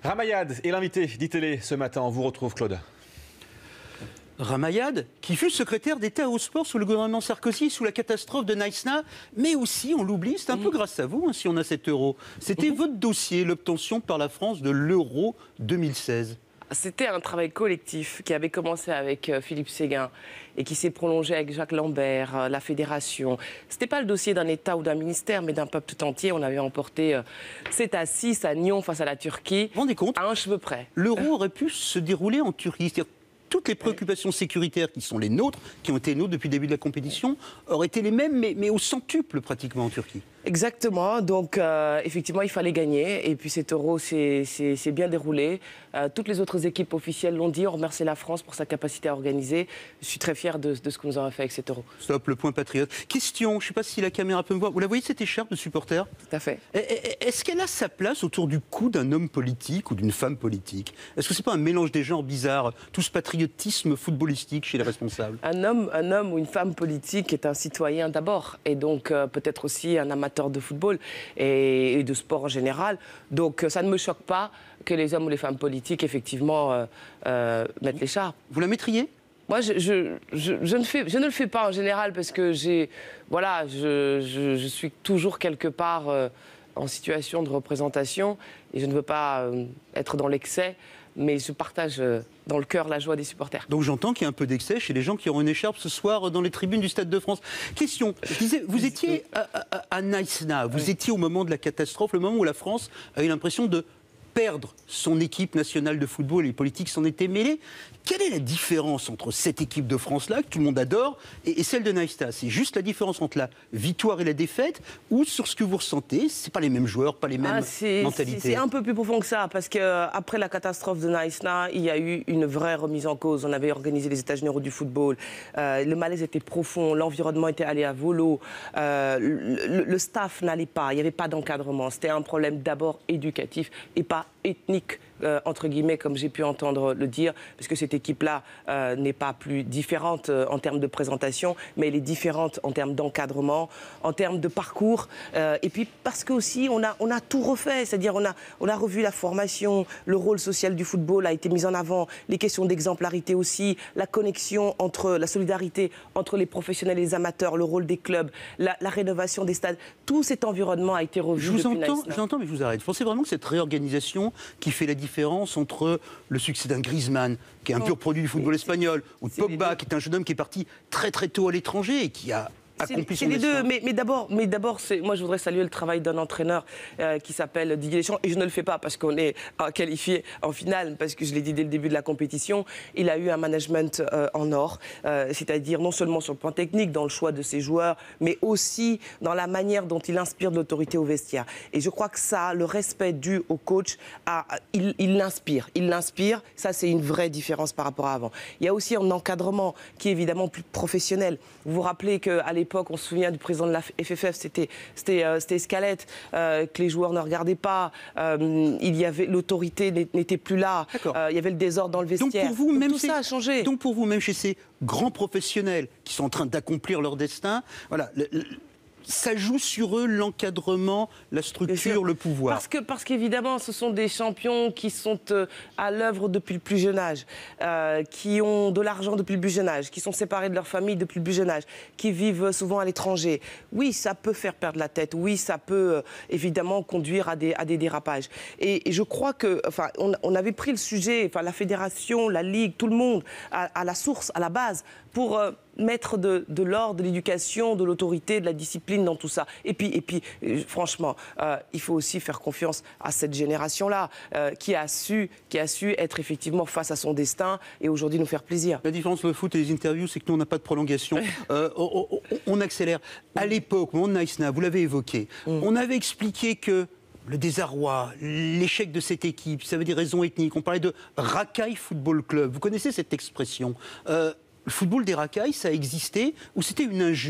Ramayad est l'invité d'ITélé ce matin. On vous retrouve, Claude. Ramayad, qui fut secrétaire d'État au sport sous le gouvernement Sarkozy, sous la catastrophe de Naïsna, mais aussi, on l'oublie, c'est un peu grâce à vous si on a cet euro. C'était votre dossier, l'obtention par la France de l'euro 2016. C'était un travail collectif qui avait commencé avec Philippe Séguin et qui s'est prolongé avec Jacques Lambert, la fédération. Ce n'était pas le dossier d'un État ou d'un ministère, mais d'un peuple tout entier. On avait emporté 7-6 à Nyon face à la Turquie. Vous vous rendez compte ? À un cheveu près. L'euro aurait pu se dérouler en Turquie. C'est-à-dire toutes les préoccupations sécuritaires qui sont les nôtres, qui ont été les nôtres depuis le début de la compétition, auraient été les mêmes, mais au centuple pratiquement en Turquie. Exactement, donc effectivement il fallait gagner et puis cet euro s'est bien déroulé. Toutes les autres équipes officielles l'ont dit, on remercie la France pour sa capacité à organiser. Je suis très fier de ce que nous avons fait avec cet euro. Stop, le point patriote. Question, je ne sais pas si la caméra peut me voir, vous la voyez cette écharpe de supporter ? Tout à fait. Est-ce qu'elle a sa place autour du cou d'un homme politique ou d'une femme politique ? Est-ce que ce n'est pas un mélange des genres bizarre, tout ce patriotisme footballistique chez les responsables ? Un homme ou une femme politique est un citoyen d'abord et donc peut-être aussi un amateur de football et de sport en général. Donc ça ne me choque pas que les hommes ou les femmes politiques, effectivement, mettent l'écharpe. Vous la mettriez ? Moi, je ne le fais pas en général parce que je suis toujours quelque part en situation de représentation et je ne veux pas être dans l'excès, mais je partage dans le cœur la joie des supporters. Donc j'entends qu'il y a un peu d'excès chez les gens qui auront une écharpe ce soir dans les tribunes du Stade de France. Question, je disais, vous étiez à Naïsna, vous étiez au moment de la catastrophe, le moment où la France a eu l'impression de perdre son équipe nationale de football, les politiques s'en étaient mêlés. Quelle est la différence entre cette équipe de France-là, que tout le monde adore, et celle de Naïsna ? C'est juste la différence entre la victoire et la défaite, ou sur ce que vous ressentez, c'est pas les mêmes joueurs, pas les mêmes mentalités ? C'est un peu plus profond que ça, parce qu'après la catastrophe de Naïsna, il y a eu une vraie remise en cause. On avait organisé les États généraux du football, le malaise était profond, l'environnement était allé à volo, le staff n'allait pas, il n'y avait pas d'encadrement. C'était un problème d'abord éducatif et pas ethnique, entre guillemets, comme j'ai pu entendre le dire, parce que cette équipe-là n'est pas plus différente en termes de présentation, mais elle est différente en termes d'encadrement, en termes de parcours, et puis parce qu'aussi on a tout refait, c'est-à-dire on a revu la formation, le rôle social du football a été mis en avant, les questions d'exemplarité aussi, la connexion entre, la solidarité entre les professionnels et les amateurs, le rôle des clubs, la rénovation des stades, tout cet environnement a été revu. Je vous entends, mais je vous arrête. Vous pensez vraiment que cette réorganisation qui fait la différence entre le succès d'un Griezmann, qui est un pur produit du football espagnol, ou de Pogba, qui est un jeune homme qui est parti très très tôt à l'étranger et qui a accompli son destin. Mais d'abord, moi je voudrais saluer le travail d'un entraîneur qui s'appelle Didier Deschamps, et je ne le fais pas parce qu'on est qualifié en finale, parce que je l'ai dit dès le début de la compétition, il a eu un management en or, c'est-à-dire non seulement sur le plan technique, dans le choix de ses joueurs, mais aussi dans la manière dont il inspire de l'autorité au vestiaire. Et je crois que ça, le respect dû au coach, il l'inspire, ça c'est une vraie différence par rapport à avant. Il y a aussi un encadrement qui est évidemment plus professionnel. Vous vous rappelez qu'à l'époque, on se souvient du président de la FFF, c'était Escalette, que les joueurs ne regardaient pas, il y avait l'autorité n'était plus là, il y avait le désordre dans le vestiaire. Donc pour vous, même tout ça a changé. Donc pour vous, même chez ces grands professionnels qui sont en train d'accomplir leur destin, voilà, ça joue sur eux l'encadrement, la structure, le pouvoir. Parce qu'évidemment, ce sont des champions qui sont à l'œuvre depuis le plus jeune âge, qui ont de l'argent depuis le plus jeune âge, qui sont séparés de leur famille depuis le plus jeune âge, qui vivent souvent à l'étranger. Oui, ça peut faire perdre la tête. Oui, ça peut évidemment conduire à des dérapages. Et je crois que, on avait pris le sujet, la fédération, la ligue, tout le monde, à la source, à la base, pour mettre de l'ordre, de l'éducation, de l'autorité, de la discipline dans tout ça. Et puis franchement, il faut aussi faire confiance à cette génération-là, qui a su être effectivement face à son destin et aujourd'hui nous faire plaisir. La différence entre le foot et les interviews, c'est que nous, on n'a pas de prolongation. On accélère. À l'époque, au moment de Naïsna, vous l'avez évoqué, on avait expliqué que le désarroi, l'échec de cette équipe, ça avait des raisons ethniques. On parlait de racaille football club. Vous connaissez cette expression ? Le football des racailles, ça a existé ou c'était une injure ?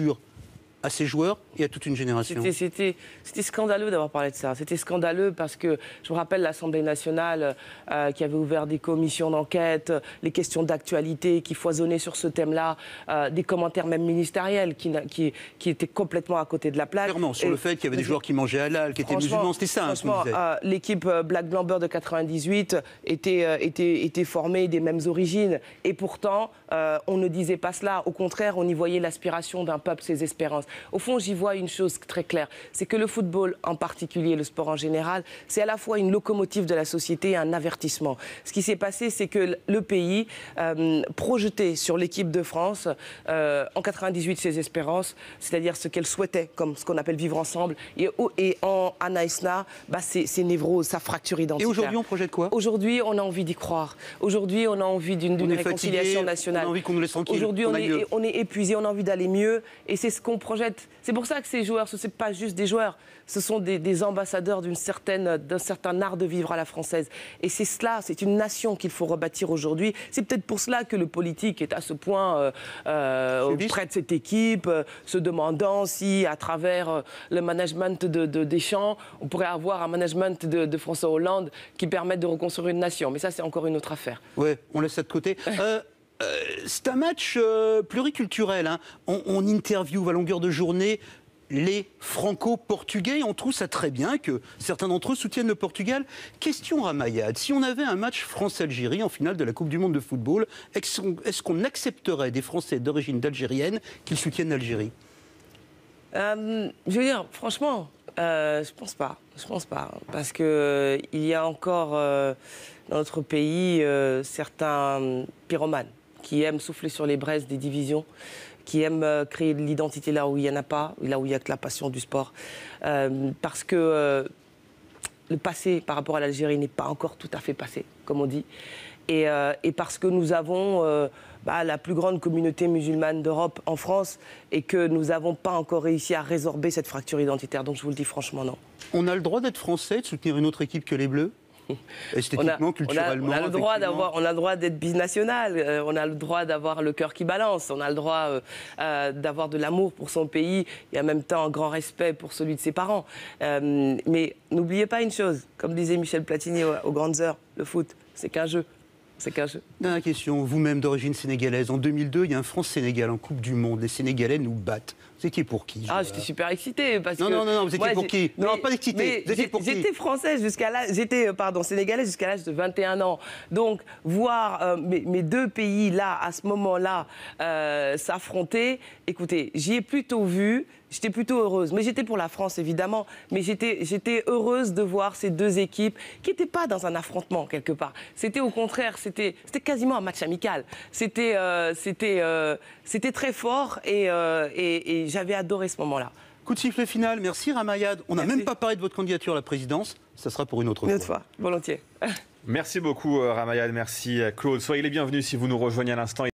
à ses joueurs et à toute une génération. C'était scandaleux d'avoir parlé de ça. C'était scandaleux parce que je me rappelle l'Assemblée nationale qui avait ouvert des commissions d'enquête, les questions d'actualité qui foisonnaient sur ce thème-là, des commentaires même ministériels qui étaient complètement à côté de la plaque. Clairement, sur le fait qu'il y avait des joueurs qui mangeaient halal, qui étaient musulmans, c'était ça. Franchement, l'équipe Black Blanc Beurre de 98 était formée des mêmes origines. Et pourtant, on ne disait pas cela. Au contraire, on y voyait l'aspiration d'un peuple, ses espérances. Au fond, j'y vois une chose très claire, c'est que le football en particulier, le sport en général, c'est à la fois une locomotive de la société et un avertissement. Ce qui s'est passé, c'est que le pays projetait sur l'équipe de France en 98 ses espérances, c'est-à-dire ce qu'elle souhaitait, comme ce qu'on appelle vivre ensemble, et à Naïsna, ses névroses, sa fracture identitaire. Et aujourd'hui, on projette quoi? Aujourd'hui, on a envie d'y croire. Aujourd'hui, on a envie d'une réconciliation nationale. On a envie qu'on nous laisse tranquille. Aujourd'hui, on est épuisé, on a envie d'aller mieux, et c'est ce qu'on projette. C'est pour ça que ces joueurs, ce ne sont pas juste des joueurs, ce sont des ambassadeurs d'un certain art de vivre à la française. Et c'est cela, c'est une nation qu'il faut rebâtir aujourd'hui. C'est peut-être pour cela que le politique est à ce point près de cette équipe, se demandant si, à travers le management de Deschamps, on pourrait avoir un management de François Hollande qui permette de reconstruire une nation. Mais ça, c'est encore une autre affaire. Ouais, on laisse ça de côté. C'est un match pluriculturel. Hein. On interviewe à longueur de journée les franco-portugais. On trouve ça très bien que certains d'entre eux soutiennent le Portugal. Question Ramayad, si on avait un match France-Algérie en finale de la Coupe du Monde de football, est-ce qu'on accepterait des Français d'origine algérienne qu'ils soutiennent l'Algérie? Je veux dire, franchement, je pense pas. Je pense pas. Parce qu'il y a encore dans notre pays certains pyromanes qui aiment souffler sur les braises des divisions, qui aiment créer de l'identité là où il n'y en a pas, là où il n'y a que la passion du sport. Parce que le passé par rapport à l'Algérie n'est pas encore tout à fait passé, comme on dit. Et parce que nous avons la plus grande communauté musulmane d'Europe en France et que nous n'avons pas encore réussi à résorber cette fracture identitaire. Donc je vous le dis franchement, non. On a le droit d'être français, de soutenir une autre équipe que les Bleus? Esthétiquement, culturellement, on a le droit d'être binational, on a le droit d'avoir le cœur qui balance, on a le droit d'avoir de l'amour pour son pays et en même temps un grand respect pour celui de ses parents. Mais n'oubliez pas une chose, comme disait Michel Platini aux grandes heures, le foot, c'est qu'un jeu. C'est qu'un jeu. Dernière question, vous-même d'origine sénégalaise, en 2002, il y a un France-Sénégal en Coupe du Monde, les Sénégalais nous battent. Vous étiez pour qui? J'étais super excitée parce que... Non, vous étiez pour qui? Non, pas excitée, vous étiez pour qui? J'étais française j'étais sénégalaise jusqu'à l'âge de 21 ans. Donc, voir mes deux pays là, à ce moment-là, s'affronter, écoutez, j'y ai plutôt vu... J'étais plutôt heureuse, mais j'étais pour la France évidemment, mais j'étais heureuse de voir ces deux équipes qui n'étaient pas dans un affrontement quelque part. C'était au contraire, c'était quasiment un match amical. C'était très fort et j'avais adoré ce moment-là. Coup de sifflet final, merci Ramayad. On n'a même pas parlé de votre candidature à la présidence, ça sera pour une autre fois. Une autre fois, volontiers. Merci beaucoup Ramayad, merci Claude. Soyez les bienvenus si vous nous rejoignez à l'instant.